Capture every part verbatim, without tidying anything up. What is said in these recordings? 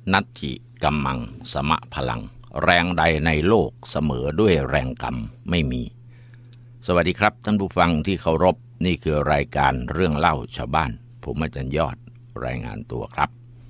นัตถิกัมมังสมะพลังแรงใดในโลกเสมอด้วยแรงกรรมไม่มีสวัสดีครับท่านผู้ฟังที่เคารพนี่คือรายการเรื่องเล่าชาวบ้านผมอาจารย์ยอดรายงานตัวครับ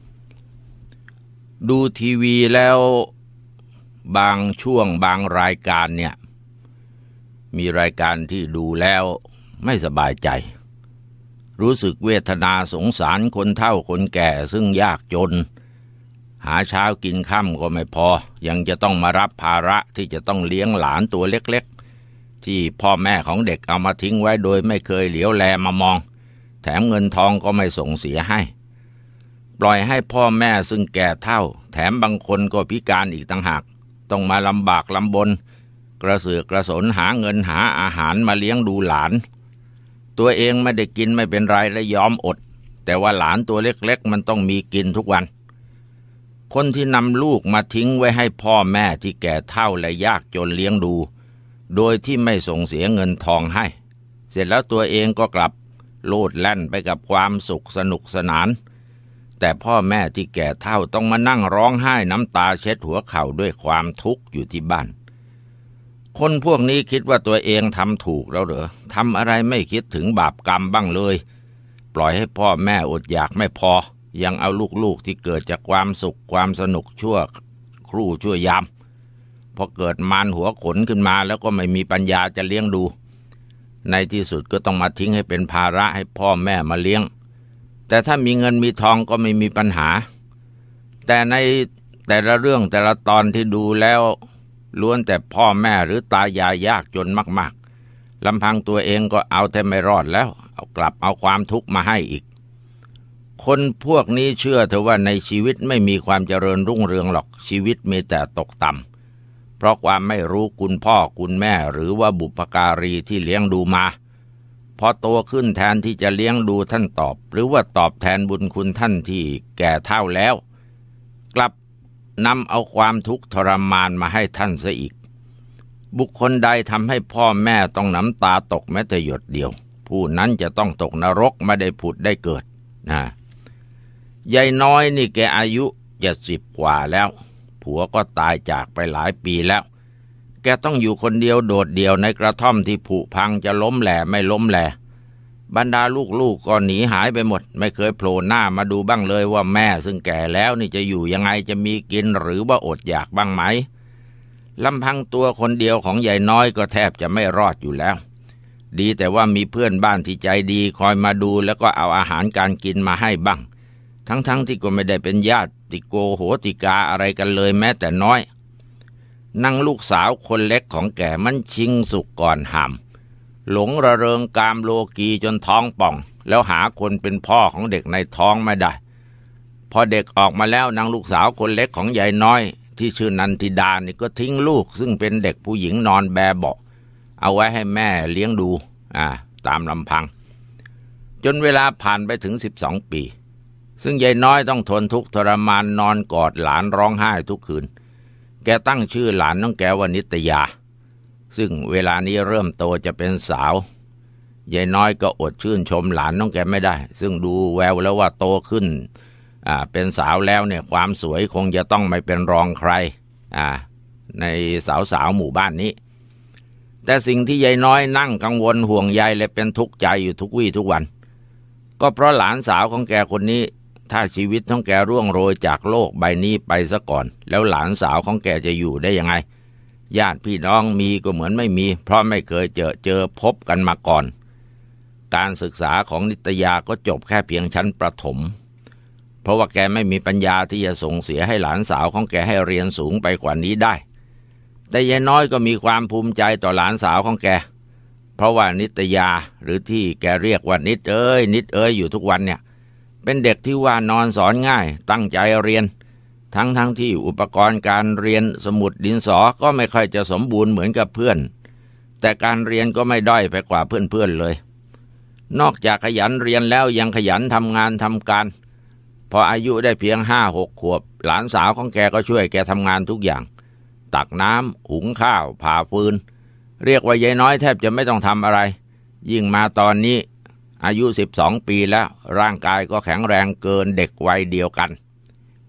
ดูทีวีแล้วบางช่วงบางรายการเนี่ยมีรายการที่ดูแล้วไม่สบายใจรู้สึกเวทนาสงสารคนเฒ่าคนแก่ซึ่งยากจนหาเช้ากินค่ำก็ไม่พอยังจะต้องมารับภาระที่จะต้องเลี้ยงหลานตัวเล็กๆที่พ่อแม่ของเด็กเอามาทิ้งไว้โดยไม่เคยเหลียวแลมามองแถมเงินทองก็ไม่ส่งเสียให้ปล่อยให้พ่อแม่ซึ่งแก่เฒ่าแถมบางคนก็พิการอีกต่างหากต้องมาลำบากลำบนกระเสือกกระสนหาเงินหาอาหารมาเลี้ยงดูหลานตัวเองไม่ได้กินไม่เป็นไรและยอมอดแต่ว่าหลานตัวเล็กๆมันต้องมีกินทุกวันคนที่นำลูกมาทิ้งไว้ให้พ่อแม่ที่แก่เฒ่าและยากจนเลี้ยงดูโดยที่ไม่ส่งเสียเงินทองให้เสร็จแล้วตัวเองก็กลับโลดแล่นไปกับความสุขสนุกสนานแต่พ่อแม่ที่แก่เฒ่าต้องมานั่งร้องไห้น้ำตาเช็ดหัวเข่าด้วยความทุกข์อยู่ที่บ้านคนพวกนี้คิดว่าตัวเองทำถูกแล้วเหรอทำอะไรไม่คิดถึงบาปกรรมบ้างเลยปล่อยให้พ่อแม่อดอยากไม่พอยังเอาลูกๆที่เกิดจากความสุขความสนุกชั่วครู่ชั่วยามพอเกิดมารหัวขนขึ้นมาแล้วก็ไม่มีปัญญาจะเลี้ยงดูในที่สุดก็ต้องมาทิ้งให้เป็นภาระให้พ่อแม่มาเลี้ยงแต่ถ้ามีเงินมีทองก็ไม่มีปัญหาแต่ในแต่ละเรื่องแต่ละตอนที่ดูแล้วล้วนแต่พ่อแม่หรือตายายยากจนมากๆลำพังตัวเองก็เอาแต่ไม่รอดแล้วเอากลับเอาความทุกข์มาให้อีกคนพวกนี้เชื่อเถอะว่าในชีวิตไม่มีความเจริญรุ่งเรืองหรอกชีวิตมีแต่ตกต่ำเพราะความไม่รู้คุณพ่อคุณแม่หรือว่าบุพการีที่เลี้ยงดูมาพอโตขึ้นแทนที่จะเลี้ยงดูท่านตอบหรือว่าตอบแทนบุญคุณท่านที่แก่เฒ่าแล้วกลับนำเอาความทุกข์ทรมานมาให้ท่านซะอีกบุคคลใดทำให้พ่อแม่ต้องน้ำตาตกแม้แต่หยดเดียวผู้นั้นจะต้องตกนรกไม่ได้ผุดได้เกิดนะยายน้อยนี่แกอายุเจ็ดสิบกว่าแล้วผัวก็ตายจากไปหลายปีแล้วแกต้องอยู่คนเดียวโดดเดี่ยวในกระท่อมที่ผุพังจะล้มแหล่ไม่ล้มแหล่บรรดาลูกๆก็หนีหายไปหมดไม่เคยโผล่หน้ามาดูบ้างเลยว่าแม่ซึ่งแก่แล้วนี่จะอยู่ยังไงจะมีกินหรือว่าอดอยากบ้างไหมลำพังตัวคนเดียวของยายน้อยก็แทบจะไม่รอดอยู่แล้วดีแต่ว่ามีเพื่อนบ้านที่ใจดีคอยมาดูแล้วก็เอาอาหารการกินมาให้บ้างทั้งๆ ท, ที่ก็ไม่ได้เป็นญาติโกโหติกาอะไรกันเลยแม้แต่น้อยนั่งลูกสาวคนเล็กของแกมันชิงสุกก่อนหามหลงระเริงกามโลกีจนท้องป่องแล้วหาคนเป็นพ่อของเด็กในท้องไม่ได้พอเด็กออกมาแล้วนางลูกสาวคนเล็กของยายน้อยที่ชื่อนันทิดานี่ก็ทิ้งลูกซึ่งเป็นเด็กผู้หญิงนอนแบเบาะเอาไว้ให้แม่เลี้ยงดูอ่าตามลำพังจนเวลาผ่านไปถึงสิบสองปีซึ่งยายน้อยต้องทนทุกข์ทรมานนอนกอดหลานร้องไห้ทุกคืนแกตั้งชื่อหลานน้องแกว่านิตยาซึ่งเวลานี้เริ่มโตจะเป็นสาวยายน้อยก็อดชื่นชมหลานน้องแกไม่ได้ซึ่งดูแววแล้วว่าโตขึ้นอ่าเป็นสาวแล้วเนี่ยความสวยคงจะต้องไม่เป็นรองใครอ่าในสาวๆหมู่บ้านนี้แต่สิ่งที่ยายน้อยนั่งกังวลห่วงใยและเป็นทุกข์ใจอยู่ทุกวี่ทุกวันก็เพราะหลานสาวของแกคนนี้ถ้าชีวิตของแกร่วงโรยจากโลกใบนี้ไปซะก่อนแล้วหลานสาวของแกจะอยู่ได้ยังไงญาติพี่น้องมีก็เหมือนไม่มีเพราะไม่เคยเจอเจอพบกันมาก่อนการศึกษาของนิตยาก็จบแค่เพียงชั้นประถมเพราะว่าแกไม่มีปัญญาที่จะส่งเสียให้หลานสาวของแกให้เรียนสูงไปกว่านี้ได้แต่ยายน้อยก็มีความภูมิใจต่อหลานสาวของแกเพราะว่านิตยาหรือที่แกเรียกว่านิดเอ้ยนิดเอ้ยอยู่ทุกวันเนี่ยเป็นเด็กที่ว่านอนสอนง่ายตั้งใจเรียนทั้งทั้งที่อุปกรณ์การเรียนสมุดดินสอก็ไม่ค่อยจะสมบูรณ์เหมือนกับเพื่อนแต่การเรียนก็ไม่ด้อยไปกว่าเพื่อนๆเลยนอกจากขยันเรียนแล้วยังขยันทำงานทำการพออายุได้เพียงห้าหกขวบหลานสาวของแกก็ช่วยแกทำงานทุกอย่างตักน้ำหุงข้าวผ่าฟืนเรียกว่ายายน้อยแทบจะไม่ต้องทำอะไรยิ่งมาตอนนี้อายุสิบสองปีแล้วร่างกายก็แข็งแรงเกินเด็กวัยเดียวกัน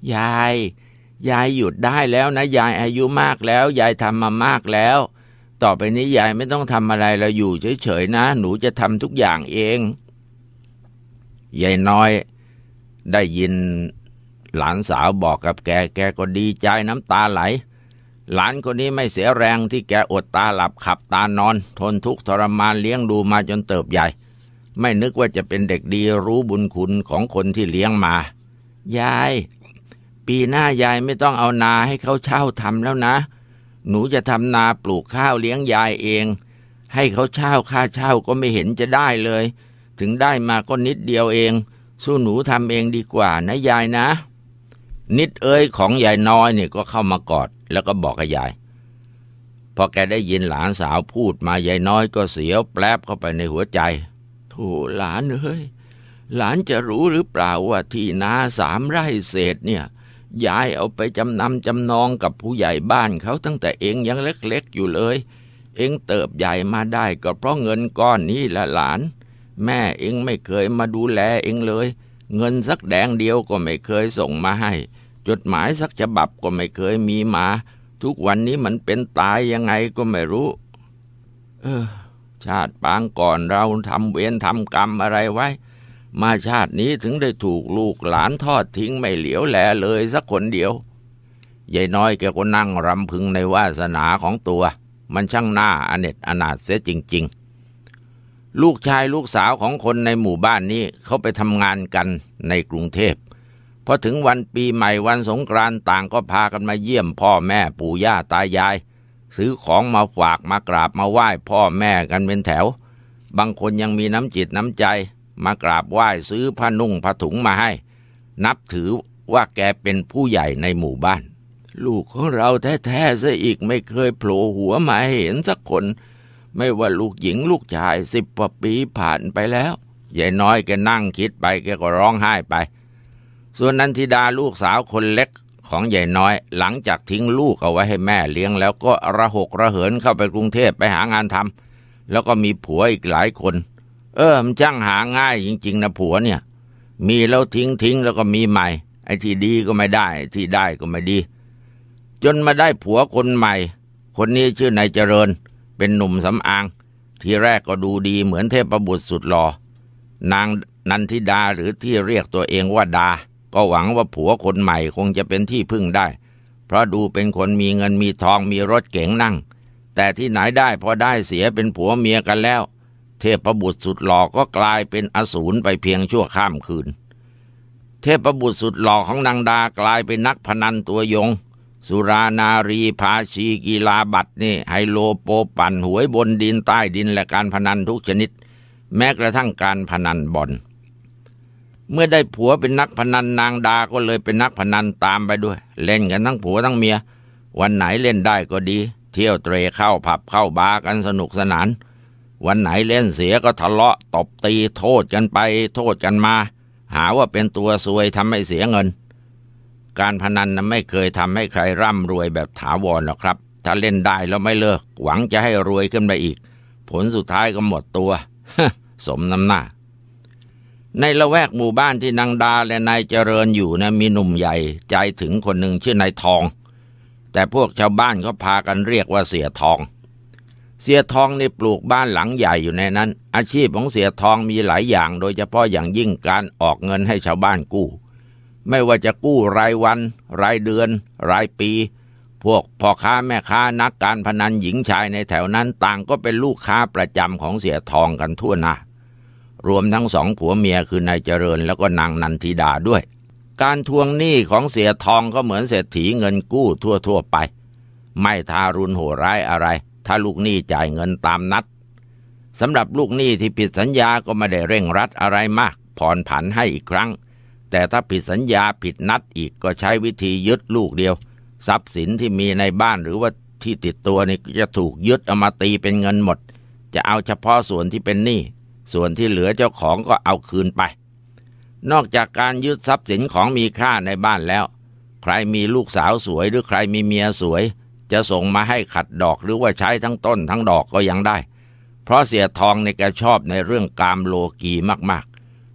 ยายยายหยุดได้แล้วนะยายอายุมากแล้วยายทำมามากแล้วต่อไปนี้ยายไม่ต้องทำอะไรเราอยู่เฉยๆนะหนูจะทำทุกอย่างเองยายน้อยได้ยินหลานสาวบอกกับแกแกก็ดีใจน้ำตาไหลหลานคนนี้ไม่เสียแรงที่แกอดตาหลับขับตานอนทนทุกข์ทรมานเลี้ยงดูมาจนเติบใหญ่ไม่นึกว่าจะเป็นเด็กดีรู้บุญคุณของคนที่เลี้ยงมายายปีหน้ายายไม่ต้องเอานาให้เขาเช่าทำแล้วนะหนูจะทำนาปลูกข้าวเลี้ยงยายเองให้เขาเช่าค่าเช่าก็ไม่เห็นจะได้เลยถึงได้มาก็นิดเดียวเองสู้หนูทำเองดีกว่านะยายนะนิดเอ้ยของยายน้อยเนี่ยก็เข้ามากอดแล้วก็บอกกับยายพอแกได้ยินหลานสาวพูดมายายน้อยก็เสียวแปลบเข้าไปในหัวใจโธ่หลานเอ้ยหลานจะรู้หรือเปล่าว่าที่นาสามไร่เศษเนี่ยยายเอาไปจำนำจำนองกับผู้ใหญ่บ้านเขาตั้งแต่เองยังเล็กๆอยู่เลยเองเติบใหญ่มาได้ก็เพราะเงินก้อนนี้แหละหลานแม่เองไม่เคยมาดูแลเองเลยเงินสักแดงเดียวก็ไม่เคยส่งมาให้จดหมายสักฉบับก็ไม่เคยมีมาทุกวันนี้มันเป็นตายยังไงก็ไม่รู้เออชาติปางก่อนเราทำเวรทำกรรมอะไรไว้มาชาตินี้ถึงได้ถูกลูกหลานทอดทิ้งไม่เหลียวแลเลยสักคนเดียวยายน้อยแกก็นั่งรำพึงในวาสนาของตัวมันช่างน่าอเนจอนาถเสียจริงๆลูกชายลูกสาวของคนในหมู่บ้านนี้เขาไปทำงานกันในกรุงเทพพอถึงวันปีใหม่วันสงกรานต์ต่างก็พากันมาเยี่ยมพ่อแม่ปู่ย่าตายายซื้อของมาฝากมากราบมาไหว้พ่อแม่กันเป็นแถวบางคนยังมีน้ำจิตน้ำใจมากราบไหว้ซื้อผ้านุ่งผ้าถุงมาให้นับถือว่าแกเป็นผู้ใหญ่ในหมู่บ้านลูกของเราแท้ๆซะอีกไม่เคยโผล่หัวมาเห็นสักคนไม่ว่าลูกหญิงลูกชายสิบกว่าปีผ่านไปแล้วยายน้อยแกนั่งคิดไปแกก็ร้องไห้ไปส่วนนันทิดาลูกสาวคนเล็กของยายน้อยหลังจากทิ้งลูกเอาไว้ให้แม่เลี้ยงแล้วก็ระหกระเหินเข้าไปกรุงเทพไปหางานทำแล้วก็มีผัวอีกหลายคนเออมันจ้างหาง่ายจริงๆนะผัวเนี่ยมีแล้วทิ้งทิ้งแล้วก็มีใหม่ไอ้ที่ดีก็ไม่ได้ที่ได้ก็ไม่ดีจนมาได้ผัวคนใหม่คนนี้ชื่อนายเจริญเป็นหนุ่มสำอางทีแรกก็ดูดีเหมือนเทพบุตรสุดหล่อนางนันทิดาหรือที่เรียกตัวเองว่าดาก็หวังว่าผัวคนใหม่คงจะเป็นที่พึ่งได้เพราะดูเป็นคนมีเงินมีทองมีรถเก๋งนั่งแต่ที่ไหนได้พอได้เสียเป็นผัวเมียกันแล้วเทพบุตรสุดหล่อก็กลายเป็นอสูรไปเพียงชั่วข้ามคืนเทพบุตรสุดหล่อของนางดากลายเป็นนักพนันตัวยงสุรานารีพาชีกีฬาบัตรนี่ไฮโลโปปั่นหวยบนดินใต้ดินและการพนันทุกชนิดแม้กระทั่งการพนันบอลเมื่อได้ผัวเป็นนักพนันนางดาก็เลยเป็นนักพนันตามไปด้วยเล่นกันทั้งผัวทั้งเมียวันไหนเล่นได้ก็ดีเที่ยวเตร่เข้าผับเข้าบาร์กันสนุกสนานวันไหนเล่นเสียก็ทะเลาะตบตีโทษกันไปโทษกันมาหาว่าเป็นตัวซวยทำให้เสียเงินการพนันนั้นไม่เคยทำให้ใครร่ำรวยแบบถาวรหรอกครับถ้าเล่นได้แล้วไม่เลิกหวังจะให้รวยขึ้นไปอีกผลสุดท้ายก็หมดตัว สมน้ำหน้าในละแวกหมู่บ้านที่นางดาและนายเจริญอยู่นะมีหนุ่มใหญ่ใจถึงคนหนึ่งชื่อนายทองแต่พวกชาวบ้านเขาพากันเรียกว่าเสียทองเสียทองนี่ปลูกบ้านหลังใหญ่อยู่ในนั้นอาชีพของเสียทองมีหลายอย่างโดยเฉพาะอย่างยิ่งการออกเงินให้ชาวบ้านกู้ไม่ว่าจะกู้รายวันรายเดือนรายปีพวกพ่อค้าแม่ค้านักการพนันหญิงชายในแถวนั้นต่างก็เป็นลูกค้าประจำของเสียทองกันทั่วหน้ารวมทั้งสองผัวเมียคือนายเจริญแล้วก็นางนันทิดาด้วยการทวงหนี้ของเสียทองก็เหมือนเศรษฐีเงินกู้ทั่วๆไปไม่ทารุณโหดร้ายอะไรถ้าลูกหนี้จ่ายเงินตามนัดสำหรับลูกหนี้ที่ผิดสัญญาก็ไม่ได้เร่งรัดอะไรมากผ่อนผันให้อีกครั้งแต่ถ้าผิดสัญญาผิดนัดอีกก็ใช้วิธียึดลูกเดียวทรัพย์สินที่มีในบ้านหรือว่าที่ติดตัวนี่จะถูกยึดเอามาตีเป็นเงินหมดจะเอาเฉพาะส่วนที่เป็นหนี้ส่วนที่เหลือเจ้าของก็เอาคืนไปนอกจากการยึดทรัพย์สินของมีค่าในบ้านแล้วใครมีลูกสาวสวยหรือใครมีเมียสวยจะส่งมาให้ขัดดอกหรือว่าใช้ทั้งต้นทั้งดอกก็ยังได้เพราะเสียทองในแกชอบในเรื่องกามโลกีมากๆ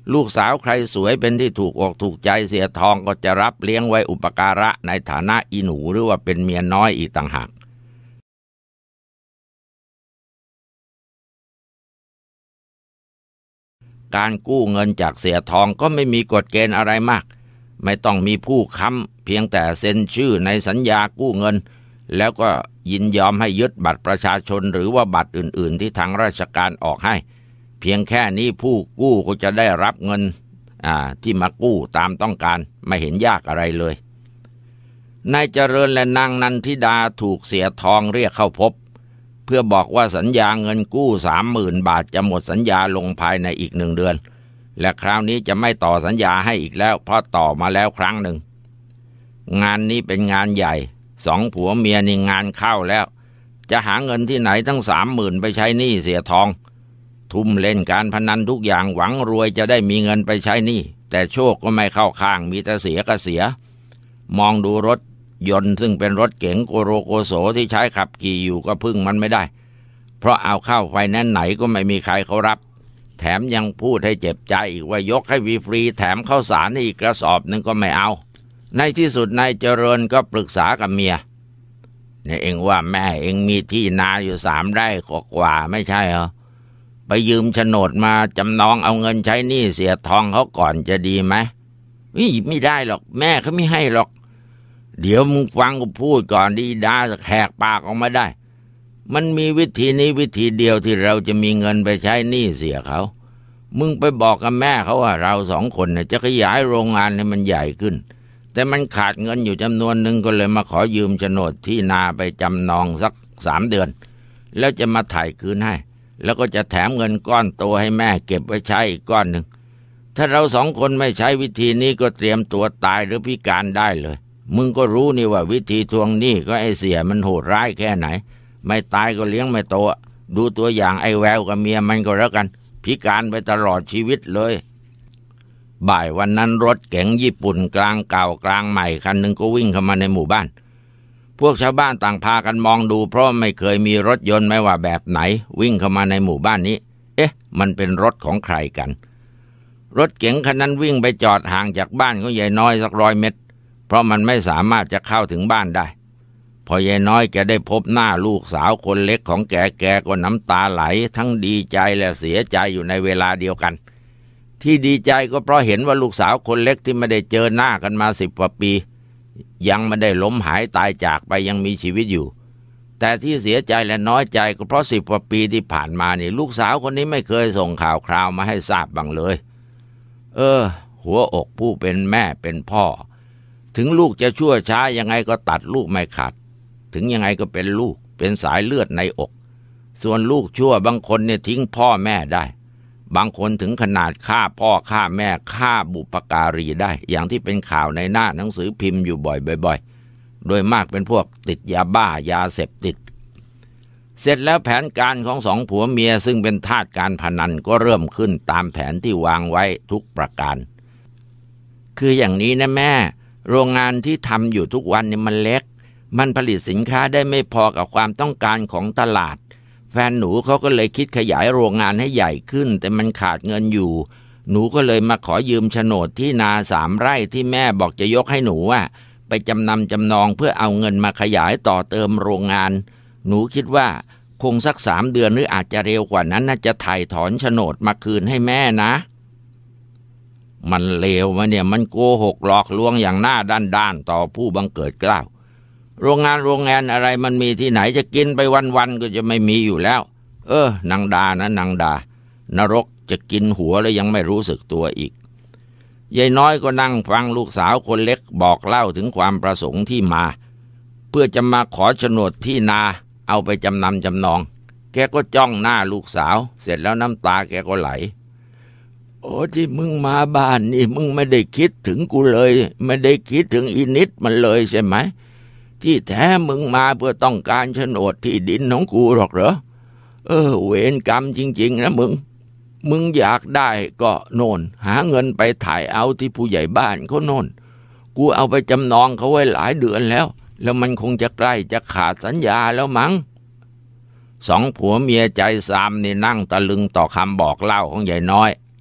ลูกสาวใครสวยเป็นที่ถูกอกถูกใจเสียทองก็จะรับเลี้ยงไว้อุปการะในฐานะอีหนูหรือว่าเป็นเมียน้อยอีกต่างหากการกู้เงินจากเสียทองก็ไม่มีกฎเกณฑ์อะไรมากไม่ต้องมีผู้ค้ำเพียงแต่เซ็นชื่อในสัญญากู้เงินแล้วก็ยินยอมให้ยึดบัตรประชาชนหรือว่าบัตรอื่นๆที่ทางราชการออกให้เพียงแค่นี้ผู้กู้ก็จะได้รับเงินอ่าที่มากู้ตามต้องการไม่เห็นยากอะไรเลยนายเจริญและนางนันทิดาถูกเสียทองเรียกเข้าพบเพื่อบอกว่าสัญญาเงินกู้สามหมื่นบาทจะหมดสัญญาลงภายในอีกหนึ่งเดือนและคราวนี้จะไม่ต่อสัญญาให้อีกแล้วเพราะต่อมาแล้วครั้งหนึ่งงานนี้เป็นงานใหญ่สองผัวเมียนี่งานเข้าแล้วจะหาเงินที่ไหนทั้งสามหมื่นไปใช้หนี้เสียทองทุ่มเล่นการพนันทุกอย่างหวังรวยจะได้มีเงินไปใช้หนี้แต่โชคก็ไม่เข้าข้างมีแต่เสียก็เสียมองดูรถยนต์ซึ่งเป็นรถเก๋งโกโรโกโสที่ใช้ขับขี่อยู่ก็พึ่งมันไม่ได้เพราะเอาเข้าไฟแนนซ์ไหนก็ไม่มีใครเขารับแถมยังพูดให้เจ็บใจอีกว่ายกให้ฟรีๆแถมข้าวสารอีกกระสอบหนึ่งก็ไม่เอาในที่สุดนายเจริญก็ปรึกษากับเมียเนี่ยเองว่าแม่เองมีที่นาอยู่สามไร่กว่าไม่ใช่เหรอไปยืมโฉนดมาจำนองเอาเงินใช้หนี้เสียทองเขาก่อนจะดีไหมไม่ได้หรอกแม่เขาไม่ให้หรอกเดี๋ยวมึงฟังกูพูดก่อนดีดาสักแหกปากออกมาได้มันมีวิธีนี้วิธีเดียวที่เราจะมีเงินไปใช้หนี้เสียเขามึงไปบอกกับแม่เขาว่าเราสองคนเนี่ยจะขยายโรงงานให้มันใหญ่ขึ้นแต่มันขาดเงินอยู่จำนวนหนึ่งก็เลยมาขอยืมโฉนดที่นาไปจำนองสักสามเดือนแล้วจะมาถ่ายคืนให้แล้วก็จะแถมเงินก้อนโตให้แม่เก็บไว้ใช้อีกก้อนหนึ่งถ้าเราสองคนไม่ใช้วิธีนี้ก็เตรียมตัวตายหรือพิการได้เลยมึงก็รู้นี่ว่าวิธีทวงหนี้ก็ไอเสียมันโหดร้ายแค่ไหนไม่ตายก็เลี้ยงไม่โตดูตัวอย่างไอ้แววกับเมียมันก็แล้วกันพิการไปตลอดชีวิตเลยบ่ายวันนั้นรถเก๋งญี่ปุ่นกลางเก่ากลางใหม่คันหนึ่งก็วิ่งเข้ามาในหมู่บ้านพวกชาวบ้านต่างพากันมองดูเพราะไม่เคยมีรถยนต์ไม่ว่าแบบไหนวิ่งเข้ามาในหมู่บ้านนี้เอ๊ะมันเป็นรถของใครกันรถเก๋งคันนั้นวิ่งไปจอดห่างจากบ้านของยายน้อยสักร้อยเมตรเพราะมันไม่สามารถจะเข้าถึงบ้านได้พอยายน้อยแกได้พบหน้าลูกสาวคนเล็กของแกแกก็น้ำตาไหลทั้งดีใจและเสียใจอยู่ในเวลาเดียวกันที่ดีใจก็เพราะเห็นว่าลูกสาวคนเล็กที่ไม่ได้เจอหน้ากันมาสิบกว่าปียังไม่ได้ล้มหายตายจากไปยังมีชีวิตอยู่แต่ที่เสียใจและน้อยใจก็เพราะสิบกว่าปีที่ผ่านมานี่ลูกสาวคนนี้ไม่เคยส่งข่าวคราวมาให้ทราบบ้างเลยเออหัวอกผู้เป็นแม่เป็นพ่อถึงลูกจะชั่วช้ายังไงก็ตัดลูกไม่ขาดถึงยังไงก็เป็นลูกเป็นสายเลือดในอกส่วนลูกชั่วบางคนเนี่ยทิ้งพ่อแม่ได้บางคนถึงขนาดฆ่าพ่อฆ่าแม่ฆ่าบุปการีได้อย่างที่เป็นข่าวในหน้าหนังสือพิมพ์อยู่บ่อยๆโดยมากเป็นพวกติดยาบ้ายาเสพติดเสร็จแล้วแผนการของสองผัวเมียซึ่งเป็นทาสการพนันก็เริ่มขึ้นตามแผนที่วางไว้ทุกประการคืออย่างนี้นะแม่โรงงานที่ทำอยู่ทุกวันนี่มันเล็กมันผลิตสินค้าได้ไม่พอกับความต้องการของตลาดแฟนหนูเขาก็เลยคิดขยายโรงงานให้ใหญ่ขึ้นแต่มันขาดเงินอยู่หนูก็เลยมาขอยืมโฉนดที่นาสามไร่ที่แม่บอกจะยกให้หนูอ่ะไปจำนำจำนองเพื่อเอาเงินมาขยายต่อเติมโรงงานหนูคิดว่าคงสักสามเดือนหรืออาจจะเร็วกว่านั้นน่าจะถ่ายถอนโฉนดมาคืนให้แม่นะมันเลวมาเนี่ยมันโกหกหลอกลวงอย่างหน้าด้านๆต่อผู้บังเกิดเกล้าโรงงานโรงงานอะไรมันมีที่ไหนจะกินไปวันๆก็จะไม่มีอยู่แล้วเออนางดานะนางดานรกจะกินหัวแล้วยังไม่รู้สึกตัวอีกยายน้อยก็นั่งฟังลูกสาวคนเล็กบอกเล่าถึงความประสงค์ที่มาเพื่อจะมาขอโฉนดที่นาเอาไปจำนำจำนองแกก็จ้องหน้าลูกสาวเสร็จแล้วน้ำตาแกก็ไหลโอ้ที่มึงมาบ้านนี่มึงไม่ได้คิดถึงกูเลยไม่ได้คิดถึงอีนิดมันเลยใช่ไหมที่แท้มึงมาเพื่อต้องการโฉนดที่ดินของกูหรอกเหรอเออเวรกรรมจริงๆนะมึงมึงอยากได้ก็โน่นหาเงินไปถ่ายเอาที่ผู้ใหญ่บ้านเขาโน่นกูเอาไปจำนองเขาไว้หลายเดือนแล้วแล้วมันคงจะใกล้จะขาดสัญญาแล้วมั้งสองผัวเมียใจซามนี่นั่งตะลึงต่อคำบอกเล่าของยายน้อย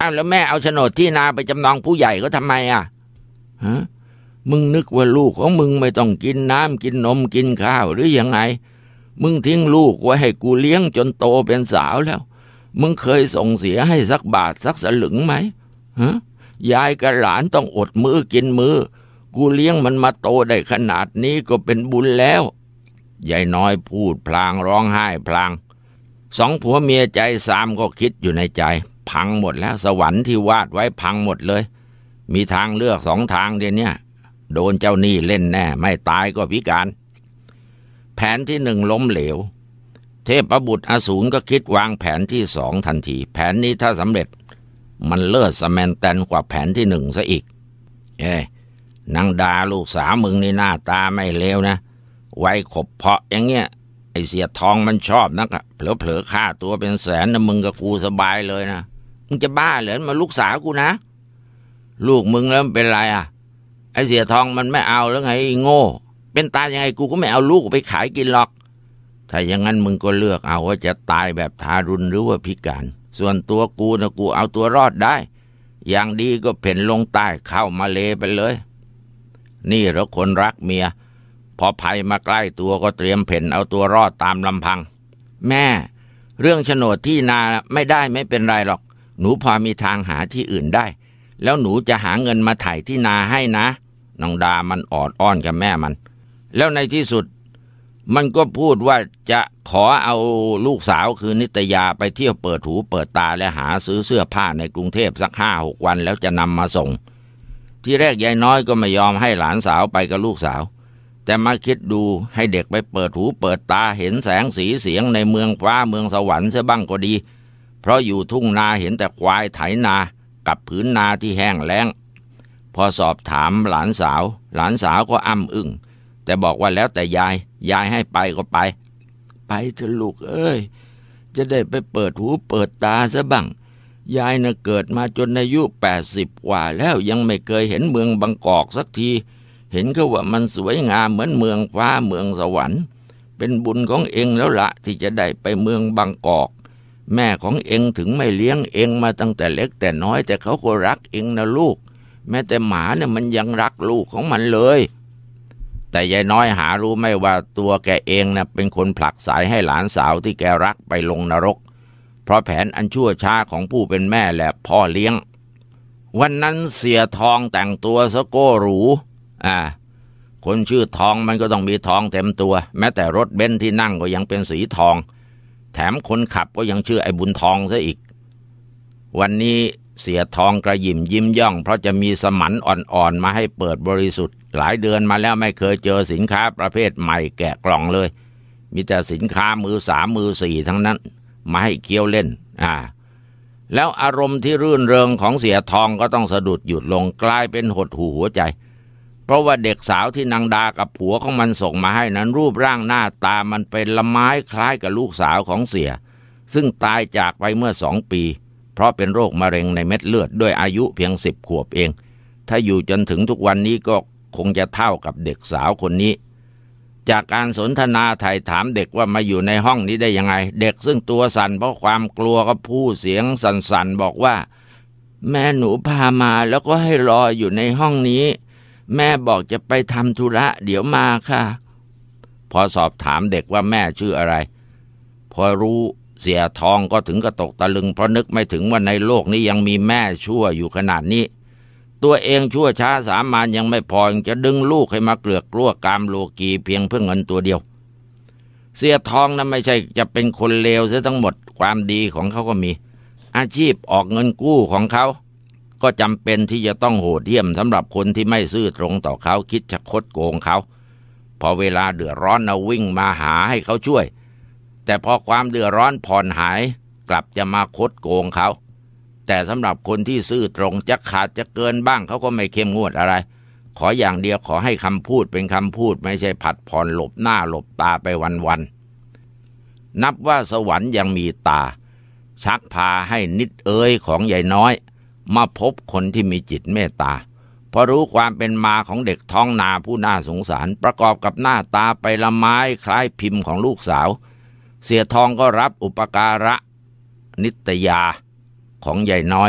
อ้าวแล้วแม่เอาโฉนดที่นาไปจำนองผู้ใหญ่ก็ทำไมอ่ะฮะมึงนึกว่าลูกของมึงไม่ต้องกินน้ำกินนมกินข้าวหรือยังไงมึงทิ้งลูกไว้ให้กูเลี้ยงจนโตเป็นสาวแล้วมึงเคยส่งเสียให้สักบาทสักสลึงไหมฮะยายกับหลานต้องอดมื้อกินมื้อกูเลี้ยงมันมาโตได้ขนาดนี้ก็เป็นบุญแล้วยายน้อยพูดพลางร้องไห้พลางสองผัวเมียใจสามก็คิดอยู่ในใจพังหมดแล้วสวรรค์ที่วาดไว้พังหมดเลยมีทางเลือกสองทางเดี๋ยวนี้โดนเจ้าหนี้เล่นแน่ไม่ตายก็พิการแผนที่หนึ่งล้มเหลวเทพบุตรอสูรก็คิดวางแผนที่สองทันทีแผนนี้ถ้าสำเร็จมันเลิศสแมนแตนกว่าแผนที่หนึ่งซะอีกเอ้นางดาลูกสาวมึงนี่หน้าตาไม่เลวนะไว้ขบเพาะอย่างเงี้ยไอเสียทองมันชอบนักอะเผลอๆฆ่าตัวเป็นแสนนะมึงกับกูสบายเลยนะมึงจะบ้าเหรอมาลูกสาวกูนะลูกมึงแล้วเป็นไรอะไอเสียทองมันไม่เอาแล้วไงโง่เป็นตายยังไงกูก็ไม่เอาลูกไปขายกินหรอกถ้าอย่างนั้นมึงก็เลือกเอาว่าจะตายแบบทารุณหรือว่าพิการส่วนตัวกูนะกูเอาตัวรอดได้อย่างดีก็เพ่นลงใต้เข้ามาเลไปเลยนี่เหรอคนรักเมียพอภัยมาใกล้ตัวก็เตรียมเพ่นเอาตัวรอดตามลำพังแม่เรื่องโฉนดที่นาไม่ได้ไม่เป็นไรหรอกหนูพอมีทางหาที่อื่นได้แล้วหนูจะหาเงินมาไถ่ที่นาให้นะน้องดามันออดอ้อนกับแม่มันแล้วในที่สุดมันก็พูดว่าจะขอเอาลูกสาวคือนิตยาไปเที่ยวเปิดหูเปิดตาและหาซื้อเสื้อผ้าในกรุงเทพสักห้าหกวันแล้วจะนำมาส่งที่แรกยายน้อยก็ไม่ยอมให้หลานสาวไปกับลูกสาวแต่มาคิดดูให้เด็กไปเปิดหูเปิดตาเห็นแสงสีเสียงในเมืองฟ้าเมืองสวรรค์เสียบ้างก็ดีเพราะอยู่ทุ่งนาเห็นแต่ควายไถนากับผืนนาที่แห้งแล้งพอสอบถามหลานสาวหลานสาวก็อ้ำอึ้งแต่บอกว่าแล้วแต่ยายยายให้ไปก็ไปไปเถอะลูกเอ้ยจะได้ไปเปิดหูเปิดตาซะบ้างยายน่ะเกิดมาจนอายุแปดสิบกว่าแล้วยังไม่เคยเห็นเมืองบางกอกสักทีเห็นเขาว่ามันสวยงามเหมือนเมืองฟ้าเมืองสวรรค์เป็นบุญของเองแล้วละที่จะได้ไปเมืองบางกอกแม่ของเองถึงไม่เลี้ยงเองมาตั้งแต่เล็กแต่น้อยแต่เขาก็รักเองนะลูกแม้แต่หมาเนี่ยมันยังรักลูกของมันเลยแต่ยายน้อยหารู้ไม่ว่าตัวแกเองนะเป็นคนผลักสายให้หลานสาวที่แกรักไปลงนรกเพราะแผนอันชั่วช้าของผู้เป็นแม่และพ่อเลี้ยงวันนั้นเสียทองแต่งตัวสะโก้หรูอ่าคนชื่อทองมันก็ต้องมีทองเต็มตัวแม้แต่รถเบนซ์ที่นั่งก็ยังเป็นสีทองแถมคนขับก็ยังชื่อไอ้บุญทองซะอีกวันนี้เสียทองกระยิมยิ้มย่องเพราะจะมีสมันอ่อนๆมาให้เปิดบริสุทธิ์หลายเดือนมาแล้วไม่เคยเจอสินค้าประเภทใหม่แกะกล่องเลยมีแต่สินค้ามือสามมือสี่ทั้งนั้นมาให้เคี้ยวเล่นอ่าแล้วอารมณ์ที่รื่นเริงของเสียทองก็ต้องสะดุดหยุดลงกลายเป็นหดหู่หัวใจเพราะว่าเด็กสาวที่นางดากับผัวของมันส่งมาให้นั้นรูปร่างหน้าตามันเป็นละไม้คล้ายกับลูกสาวของเสียซึ่งตายจากไปเมื่อสองปีเพราะเป็นโรคมะเร็งในเม็ดเลือดด้วยอายุเพียงสิบขวบเองถ้าอยู่จนถึงทุกวันนี้ก็คงจะเท่ากับเด็กสาวคนนี้จากการสนทนาไถ่ถามเด็กว่ามาอยู่ในห้องนี้ได้ยังไงเด็กซึ่งตัวสั่นเพราะความกลัวก็พูดเสียงสั่นๆบอกว่าแม่หนูพามาแล้วก็ให้รออยู่ในห้องนี้แม่บอกจะไปทำธุระเดี๋ยวมาค่ะพอสอบถามเด็กว่าแม่ชื่ออะไรพอรู้เสียทองก็ถึงกับตกตะลึงเพราะนึกไม่ถึงว่าในโลกนี้ยังมีแม่ชั่วอยู่ขนาดนี้ตัวเองชั่วช้าสามัญยังไม่พอยังจะดึงลูกให้มาเกลือกกลัวกามโลกีเพียงเพื่อเงินตัวเดียวเสียทองนั้นไม่ใช่จะเป็นคนเลวเสียทั้งหมดความดีของเขาก็มีอาชีพออกเงินกู้ของเขาก็จำเป็นที่จะต้องโหดเหี้ยมสำหรับคนที่ไม่ซื่อตรงต่อเขาคิดจะคดโกงเขาพอเวลาเดือดร้อนนะวิ่งมาหาให้เขาช่วยแต่พอความเดือดร้อนผ่อนหายกลับจะมาคดโกงเขาแต่สำหรับคนที่ซื่อตรงจะขาดจะเกินบ้างเขาก็ไม่เข้มงวดอะไรขออย่างเดียวขอให้คำพูดเป็นคำพูดไม่ใช่ผัดผ่อนหลบหน้าหลบตาไปวันๆนับว่าสวรรค์ยังมีตาชักพาให้นิดเอ๋ยของยายน้อยมาพบคนที่มีจิตเมตตาพอรู้ความเป็นมาของเด็กท้องนาผู้น่าสงสารประกอบกับหน้าตาไปละไม้คล้ายพิมพ์ของลูกสาวเสียทองก็รับอุปการะนิตยาของยายน้อยนี่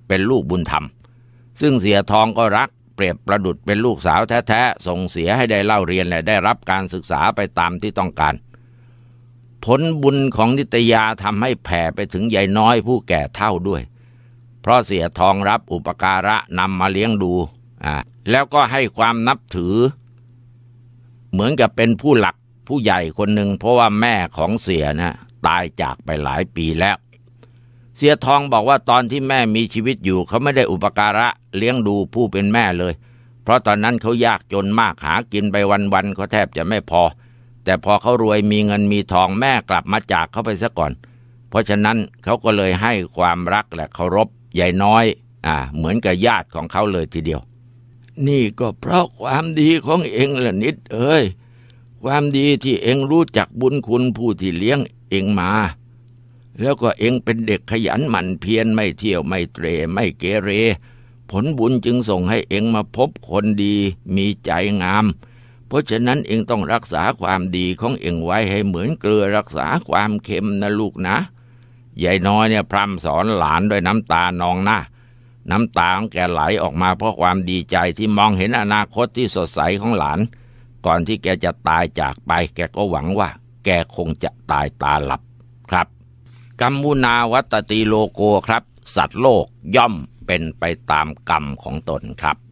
เป็นลูกบุญธรรมซึ่งเสียทองก็รักเปรียบประดุจเป็นลูกสาวแท้ๆส่งเสียให้ได้เล่าเรียนและได้รับการศึกษาไปตามที่ต้องการผลบุญของนิตยาทำให้แผ่ไปถึงยายน้อยผู้แก่เฒ่าด้วยเพราะเสียทองรับอุปการะนำมาเลี้ยงดูอ่าแล้วก็ให้ความนับถือเหมือนกับเป็นผู้หลักผู้ใหญ่คนหนึ่งเพราะว่าแม่ของเสียนะตายจากไปหลายปีแล้วเสียทองบอกว่าตอนที่แม่มีชีวิตอยู่เขาไม่ได้อุปการะเลี้ยงดูผู้เป็นแม่เลยเพราะตอนนั้นเขายากจนมากหากินไปวันๆเขาแทบจะไม่พอแต่พอเขารวยมีเงินมีทองแม่กลับมาจากเขาไปซะก่อนเพราะฉะนั้นเขาก็เลยให้ความรักและเคารพยายน้อยอ่าเหมือนกับญาติของเขาเลยทีเดียวนี่ก็เพราะความดีของเองล่ะนิดเอ้ยความดีที่เองรู้จักบุญคุณผู้ที่เลี้ยงเองมาแล้วก็เองเป็นเด็กขยันหมั่นเพียรไม่เที่ยวไม่เตร่ไม่เกเรผลบุญจึงส่งให้เองมาพบคนดีมีใจงามเพราะฉะนั้นเองต้องรักษาความดีของเองไว้ให้เหมือนเกลือรักษาความเค็มนะลูกนะยายน้อยเนี่ยพร่ำสอนหลานด้วยน้ำตานองหน้าน้ำตาของแกไหลออกมาเพราะความดีใจที่มองเห็นอนาคตที่สดใสของหลานก่อนที่แกจะตายจากไปแกก็หวังว่าแกคงจะตายตาหลับครับกัมมุนาวัตติโลโกครับสัตว์โลกย่อมเป็นไปตามกรรมของตนครับ